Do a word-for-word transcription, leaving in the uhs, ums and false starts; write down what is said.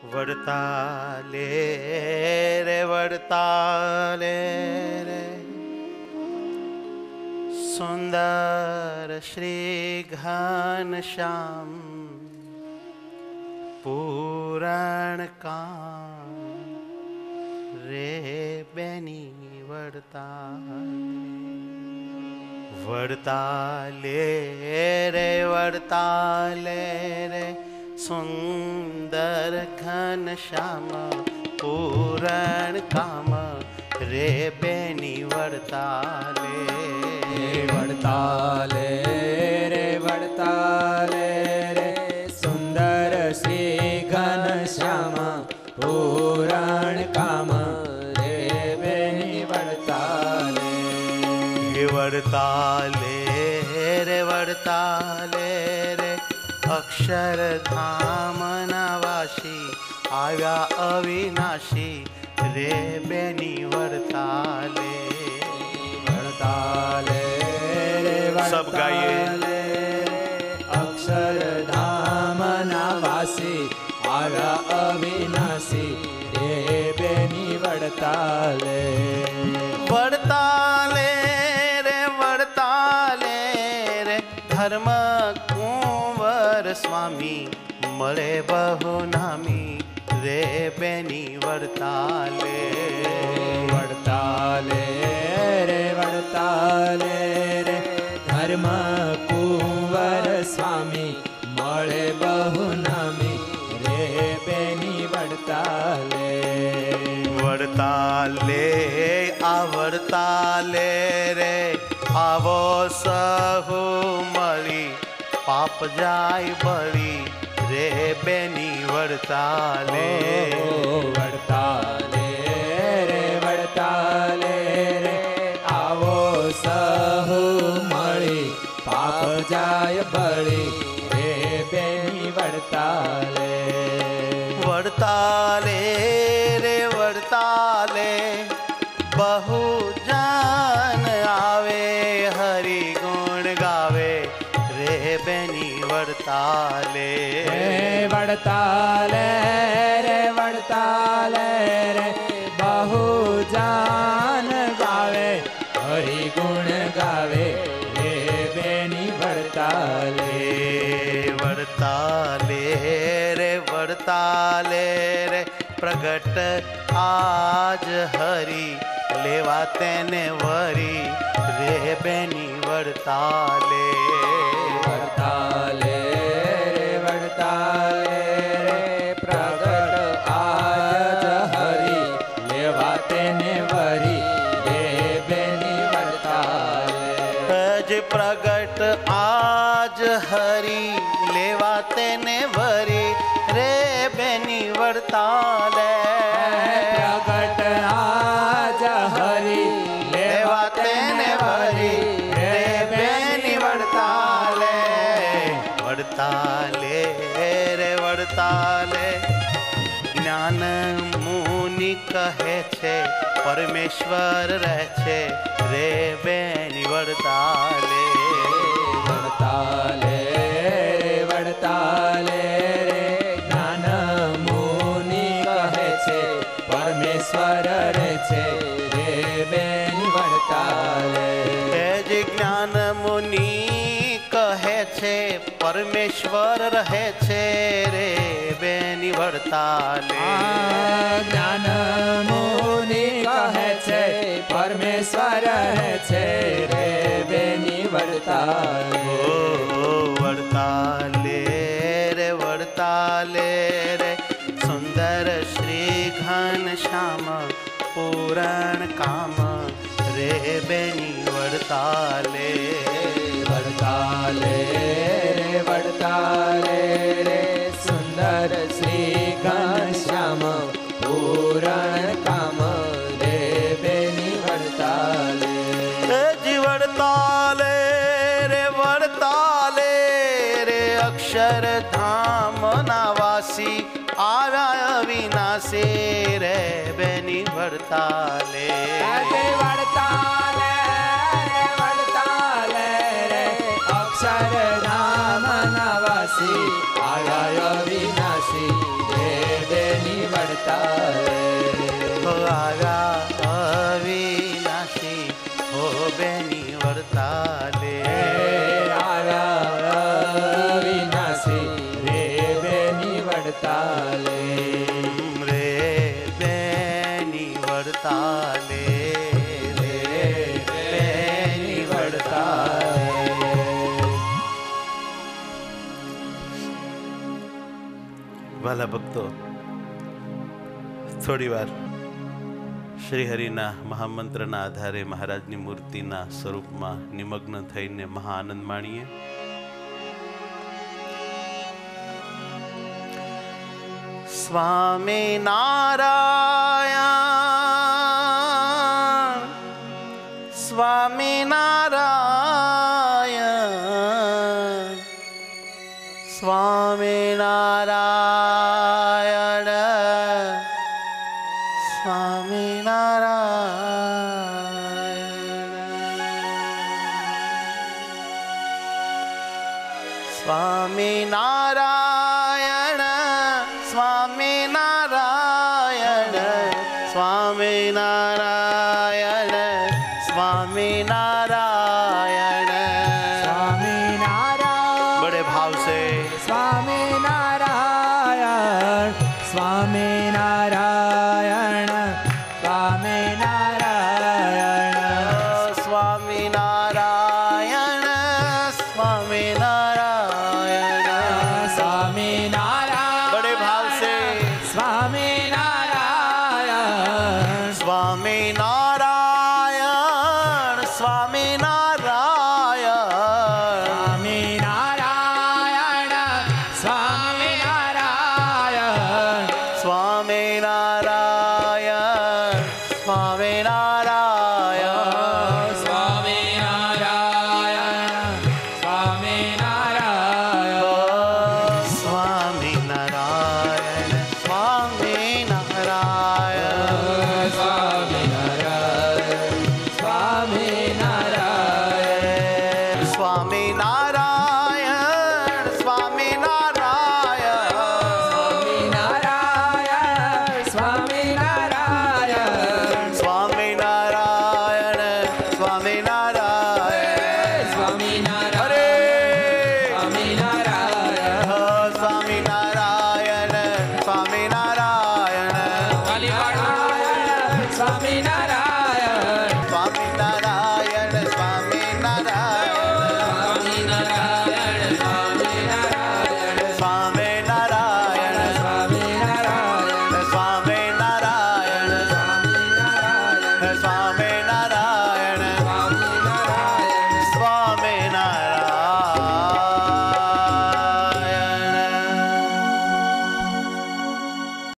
વડતાલે રે વડતાલે રે સુંદર શ્રી ઘનશ્યામ પૂરણ કામ રે બેની વડતાલે વડતાલે રે વડતાલે રે સુંદર ઘનશ્યામ પૂરણ કામ રે બેની વડતાલે વડતાલે રે વડતાલે રે સુંદર શ્રી ઘનશ્યામ પૂરણ કામ રે બેની વડતાલે વડતાલે રે વડતાલે રે અક્ષરધામના વાસી આવ્યા અવિનાશી રે બેની વડતાલે વડતાલે રે સબ ગાઈએ અક્ષરધામના વાસી આવ્યા અવિનાશી રે બેની વડતાલે વડતાલે રે વડતાલે રે ધર્મ કુંવર સ્વામી મળે બહુ નામી રે બેની વડતાલે વડતાલે રે વડતાલે રે ધર્મ કુંવર સ્વામી મળે બહુ નામી રે બેની વડતાલે વડતાલે આ વડતાલે રે આવો સહુ મળી પાપ જાય બળી રે બેની વડતાલે વડતાલે રે વડતાલે રે આવો સહુ મળી પાપ જાય બળી રે બેની વડતાલે વડતાલે રે વડતાલે બહુ જાન આવે હરિ ગુણ ગાવે રે બેની વડતાલે વડતાલે રે વડતાલે રે બહુ જાન ગાવે હરિ ગુણ ગાવે રે બેની વડતાલે વડતાલે રે વડતાલે રે પ્રગટ આજ હરી લેવા તેને વરી રે બેની વડતાલે વડતાલે રે વડતાલે રે પ્રગટ આજ હરી લેવા તેને વરી રે બેની વડતાલે જ પ્રગટ આજ હરી લેવા તેને વરી રે બેની વડતાલે પ્રગટ આજ હરી લેવા તેને વરી રે બેની વડતાલે વડતાલે રે વડતાલે જ્ઞાન મુનિ કહે છે પરમેશ્વર રહે છે રે બેની વડતાલે વડતાલે રે વડતાલે રે જ્ઞાન મુનિ કહે છે પરમેશ્વર રહે છે રે બેની વડતાલે જે જ્ઞાન મુનિ કહે છે પરમેશ્વર રહે છે રે બેની વડતાલે જ્ઞાન મુનિ કહે છે પરમેશ્વર રહે છે રે બેની વડતાલે વડતાલે રે વડતાલે રે સુંદર શ્રી ઘનશ્યામ પૂરણ કામ રે બેની વડતાલે વડતાલે રે વડતાલે રે સુંદર શ્રી ઘનશ્યામ પૂરણ કામ રે બેની વડતાલે જી વડતાલે રે વડતાલે રે અક્ષરધામ ના વાસી આવ્યા અવિનાશી રે બેની વડતાલે વડતાલે વડતાલે રે અક્ષરધામ ના વાસી આવ્યા અવિનાશી રે બેની વડતાલે હો આવ્યા અવિનાશી હો બેની વડતાલે આવ્યા વિનાશી રે બેની વડતાલે રે બેની વડતાલે રે બેની વડતાલે. વાલા ભક્તો, થોડી વાર શ્રી હરિના મહામંત્રના આધારે મહારાજની મૂર્તિના સ્વરૂપમાં નિમગ્ન થઈને મહાઆનંદ માણીએ. સ્વામી નારાયણ સ્વામી નારાયણ સ્વામી નારાયણ સ્વામી નારાયણ સ્વામી નારાયણ સ્વામી નારાયણ સ્વામી નારાયણ સ્વામી નારાયણ સ્વામી નારાયણ બડે ભાવ સે સ્વામી નારાયણ સ્વામી નારાયણ સ્વામી નારાયણ સ્વામી નારાયણ સ્વામી નારાયણ સ્વામી નારાયણ બડે ભાવ સે સ્વામી નારાયણ સ્વામી નારાયણ સ્વામી નારાયણ સ્વામી નારાયણ સ્વામી નારાયણ સ્વામી નારાયણ સ્વામી નારાયણ સ્વામી નારાયણ સ્વામી નારાયણ સ્વામી નારાયણ સ્વામી નારાયણ સ્વામી નારાયણ સ્વામી નારાયણ સ્વામી નારાયણ સ્વામી નારાયણ સ્વામી નારાયણ સ્વામી નારાયણ સ્વામી નારાયણ સ્વામી નારાયણ અરે સ્વામી નારાયણ સ્વામી નારાયણ સ્વામી નારાયણ સ્વામી નારાયણ સ્વામી નારાયણ સ્વામી નારાયણ સ્વામી નારાયણ સ્વામી નારાયણ સ્વામી નારાયણ સ્વામી નારાયણ સ્વામી નારાયણ